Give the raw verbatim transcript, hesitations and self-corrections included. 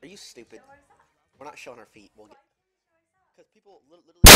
Are you stupid? Show our socks. We're not showing our feet. We'll Why get can't we show our socks? because people li- literally